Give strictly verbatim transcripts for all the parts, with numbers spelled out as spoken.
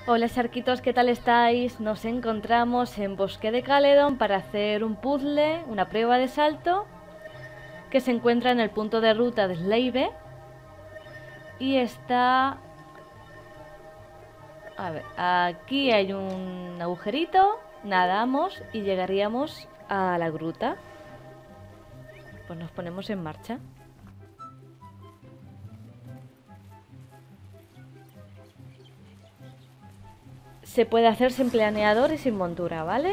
Hola Sharkitos, ¿qué tal estáis? Nos encontramos en Bosque de Caledon para hacer un puzzle, una prueba de salto que se encuentra en el punto de ruta de Sleive y está... A ver, aquí hay un agujerito, nadamos y llegaríamos a la gruta. Pues nos ponemos en marcha. Se puede hacer sin planeador y sin montura, ¿vale?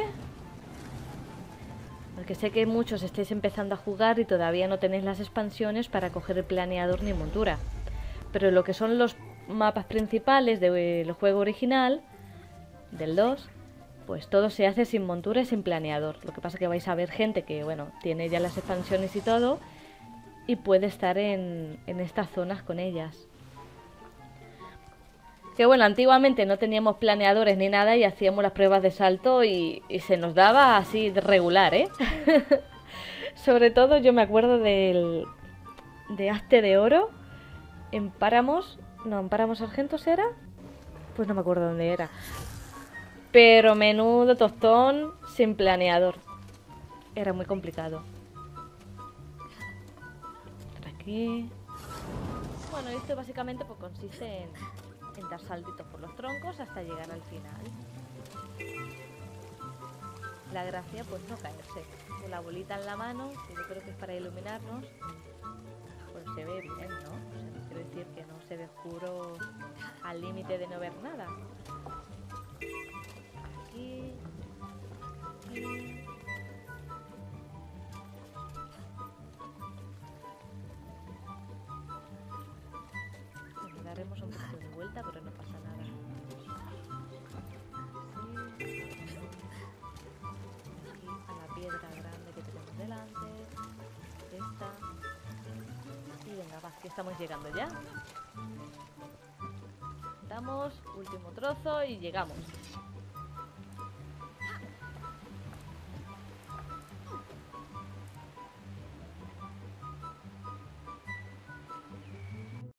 Porque sé que muchos estáis empezando a jugar y todavía no tenéis las expansiones para coger el planeador ni montura. Pero lo que son los mapas principales del juego original, del dos, pues todo se hace sin montura y sin planeador. Lo que pasa es que vais a ver gente que, bueno, tiene ya las expansiones y todo y puede estar en, en estas zonas con ellas. Que bueno, antiguamente no teníamos planeadores ni nada y hacíamos las pruebas de salto y, y se nos daba así de regular, ¿eh? Sobre todo yo me acuerdo del de Hazte de Oro en Páramos, no, en Páramos Argentos era, pues no me acuerdo dónde era. Pero menudo tostón sin planeador. Era muy complicado. Por aquí. Bueno, esto básicamente pues consiste en, en dar saltitos por los troncos hasta llegar al final. La gracia pues no caerse. Con la bolita en la mano, que yo creo que es para iluminarnos, pues se ve bien, ¿no? O sea, quiero decir que no se ve oscuro al límite de no ver nada. Aquí, aquí. Bueno, daremos un poquito de vuelta, pero no pasa nada. Así. Aquí a la piedra grande que tenemos delante. Esta. Y venga, va, que estamos llegando ya. Damos, último trozo y llegamos.